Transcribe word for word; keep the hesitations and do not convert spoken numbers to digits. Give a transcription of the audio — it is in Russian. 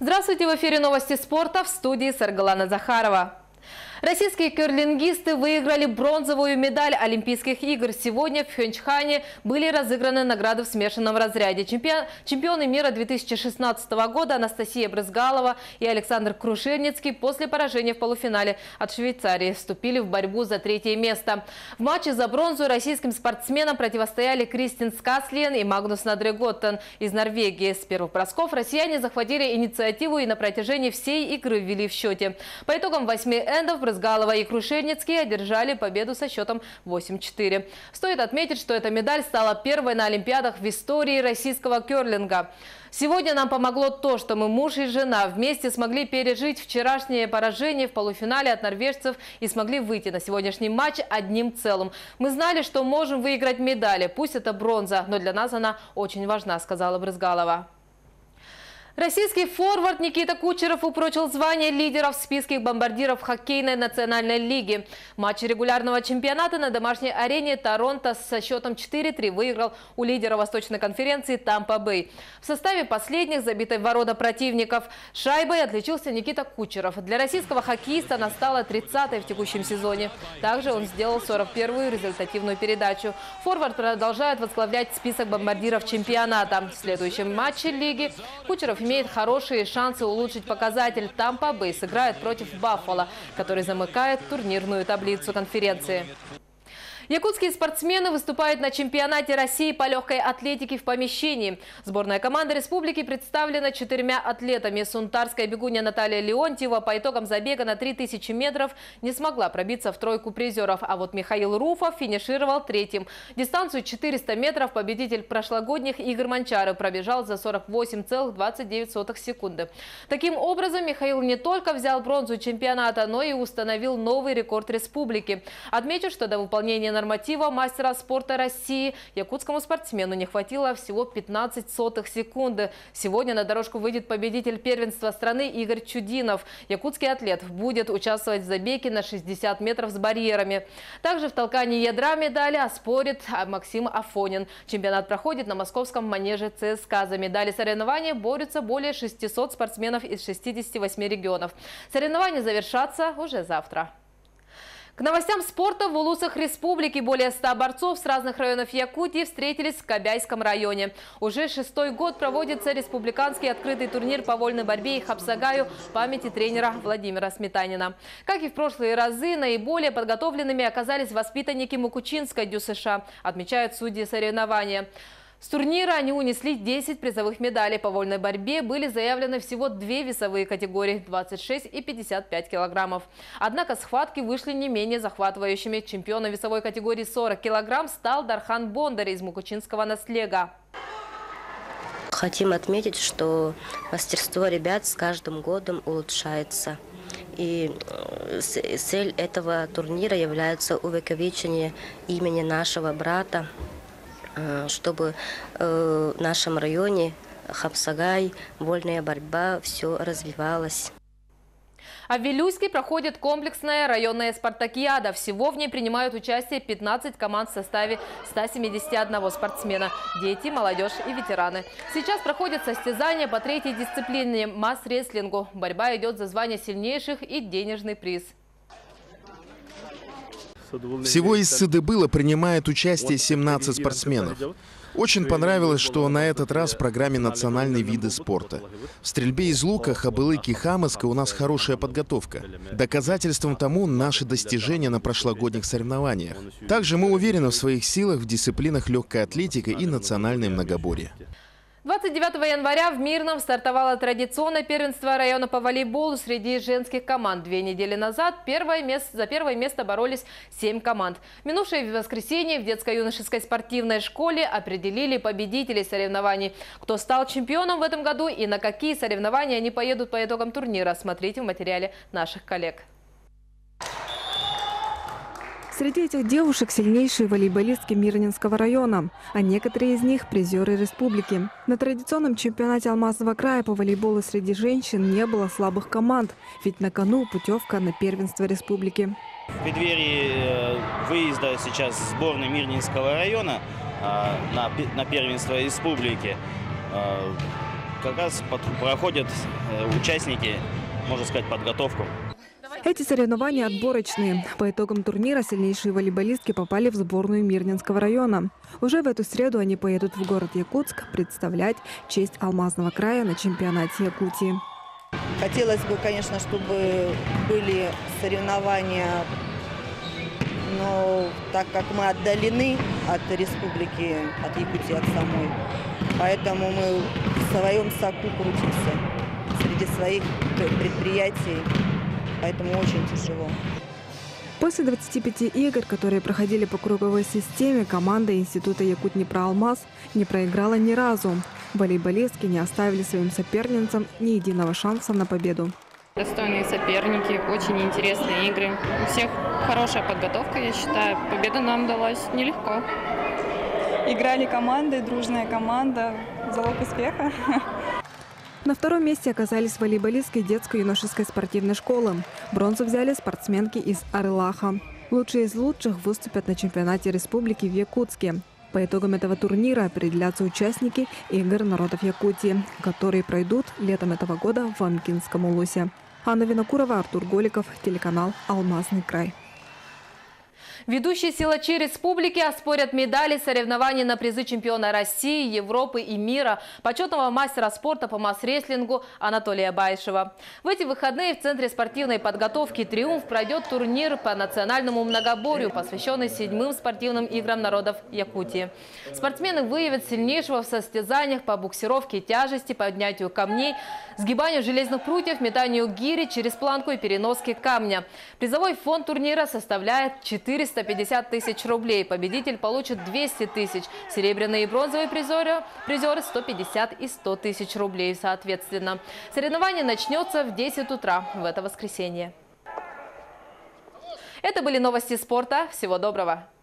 Здравствуйте, в эфире новости спорта, в студии Саргалана Захарова. Российские керлингисты выиграли бронзовую медаль Олимпийских игр. Сегодня в Пхенчхане были разыграны награды в смешанном разряде. Чемпион... Чемпионы мира две тысячи шестнадцатого года Анастасия Брызгалова и Александр Крушельницкий после поражения в полуфинале от Швейцарии вступили в борьбу за третье место. В матче за бронзу российским спортсменам противостояли Кристин Скаслен и Магнус Надреготтен из Норвегии. С первых бросков россияне захватили инициативу и на протяжении всей игры ввели в счете. По итогам восьми эндов Брызгалова и Крушельницкий одержали победу со счетом восемь-четыре. Стоит отметить, что эта медаль стала первой на Олимпиадах в истории российского керлинга. Сегодня нам помогло то, что мы муж и жена вместе смогли пережить вчерашнее поражение в полуфинале от норвежцев и смогли выйти на сегодняшний матч одним целым. Мы знали, что можем выиграть медали, пусть это бронза, но для нас она очень важна, сказала Брызгалова. Российский форвард Никита Кучеров упрочил звание лидера в списке бомбардиров хоккейной национальной лиги. В матче регулярного чемпионата на домашней арене Торонто со счетом четыре-три выиграл у лидера Восточной конференции Тампа Бэй. В составе последних, забитой в ворота противников, шайбой отличился Никита Кучеров. Для российского хоккеиста она стала тридцатой в текущем сезоне. Также он сделал сорок первую результативную передачу. Форвард продолжает возглавлять список бомбардиров чемпионата. В следующем матче лиги Кучеров имеет хорошие шансы улучшить показатель. Тампа Бэй сыграет против Баффало, который замыкает турнирную таблицу конференции. Якутские спортсмены выступают на чемпионате России по легкой атлетике в помещении. Сборная команда республики представлена четырьмя атлетами. Сунтарская бегунья Наталья Леонтьева по итогам забега на три тысячи метров не смогла пробиться в тройку призеров. А вот Михаил Руфов финишировал третьим. Дистанцию четыреста метров победитель прошлогодних Игорь Манчаров пробежал за сорок восемь целых двадцать девять сотых секунды. Таким образом, Михаил не только взял бронзу чемпионата, но и установил новый рекорд республики. Отмечу, что до выполнения норматива мастера спорта России якутскому спортсмену не хватило всего пятнадцать сотых секунды. Сегодня на дорожку выйдет победитель первенства страны Игорь Чудинов. Якутский атлет будет участвовать в забеге на шестьдесят метров с барьерами. Также в толкании ядра медали оспорит Максим Афонин. Чемпионат проходит на московском манеже ЦСКА. За медали соревнования борются более шестисот спортсменов из шестидесяти восьми регионов. Соревнования завершатся уже завтра. К новостям спорта. В улусах республики более ста борцов с разных районов Якутии встретились в Кобяйском районе. Уже шестой год проводится республиканский открытый турнир по вольной борьбе и хапсагаю в памяти тренера Владимира Сметанина. Как и в прошлые разы, наиболее подготовленными оказались воспитанники Мукучинской ДЮСШ, отмечают судьи соревнования. С турнира они унесли десять призовых медалей. По вольной борьбе были заявлены всего две весовые категории – двадцать шесть и пятьдесят пять килограммов. Однако схватки вышли не менее захватывающими. Чемпионом весовой категории сорок килограмм стал Дархан Бондарь из Мукучинского Наслега. Хотим отметить, что мастерство ребят с каждым годом улучшается. И цель этого турнира является увековечение имени нашего брата, чтобы в нашем районе хапсагай, вольная борьба, все развивалось. А в Вилюйске проходит комплексная районная спартакиада. Всего в ней принимают участие пятнадцать команд в составе ста семидесяти одного спортсмена. Дети, молодежь и ветераны. Сейчас проходят состязания по третьей дисциплине – масс-рестлингу. Борьба идет за звание сильнейших и денежный приз. Всего из Сыдыбыла принимает участие семнадцать спортсменов. Очень понравилось, что на этот раз в программе национальные виды спорта. В стрельбе из лука, хабылыки, хамыска у нас хорошая подготовка. Доказательством тому наши достижения на прошлогодних соревнованиях. Также мы уверены в своих силах в дисциплинах легкой атлетики и национальной многоборье. двадцать девятого января в Мирном стартовало традиционное первенство района по волейболу среди женских команд. Две недели назад первое место, за первое место боролись семь команд. В минувшее воскресенье в детско-юношеской спортивной школе определили победителей соревнований. Кто стал чемпионом в этом году и на какие соревнования они поедут по итогам турнира, смотрите в материале наших коллег. Среди этих девушек сильнейшие волейболистки Мирнинского района, а некоторые из них – призеры республики. На традиционном чемпионате Алмазного края по волейболу среди женщин не было слабых команд, ведь на кону путевка на первенство республики. В преддверии выезда сейчас сборной Мирнинского района на первенство республики как раз под- проходят э, участники, можно сказать, подготовку. Эти соревнования отборочные. По итогам турнира сильнейшие волейболистки попали в сборную Мирнинского района. Уже в эту среду они поедут в город Якутск представлять честь Алмазного края на чемпионате Якутии. Хотелось бы, конечно, чтобы были соревнования, но так как мы отдалены от республики, от Якутии, от самой, поэтому мы в своем соку крутимся среди своих предприятий, поэтому очень тяжело. После двадцати пяти игр, которые проходили по круговой системе, команда Института Якутднепроалмаз не проиграла ни разу. Волейболистки не оставили своим соперницам ни единого шанса на победу. Достойные соперники, очень интересные игры. У всех хорошая подготовка, я считаю. Победа нам далась нелегко. Играли командой, дружная команда. Залог успеха. На втором месте оказались волейболистки детско-юношеской спортивной школы. Бронзу взяли спортсменки из Арылаха. Лучшие из лучших выступят на чемпионате республики в Якутске. По итогам этого турнира определятся участники игр народов Якутии, которые пройдут летом этого года в Амкинском улусе. Анна Винокурова, Артур Голиков, телеканал «Алмазный край». Ведущие силачи республики оспорят медали соревнований на призы чемпиона России, Европы и мира, почетного мастера спорта по масс-рестлингу Анатолия Байшева. В эти выходные в Центре спортивной подготовки «Триумф» пройдет турнир по национальному многоборью, посвященный седьмым спортивным играм народов Якутии. Спортсмены выявят сильнейшего в состязаниях по буксировке тяжести, поднятию камней, сгибанию железных прутьев, метанию гири через планку и переноске камня. Призовой фонд турнира составляет четыреста пятьдесят тысяч рублей. Победитель получит двести тысяч. Серебряные и бронзовые призеры, призеры сто пятьдесят и сто тысяч рублей соответственно. Соревнование начнется в десять утра в это воскресенье. Это были новости спорта. Всего доброго.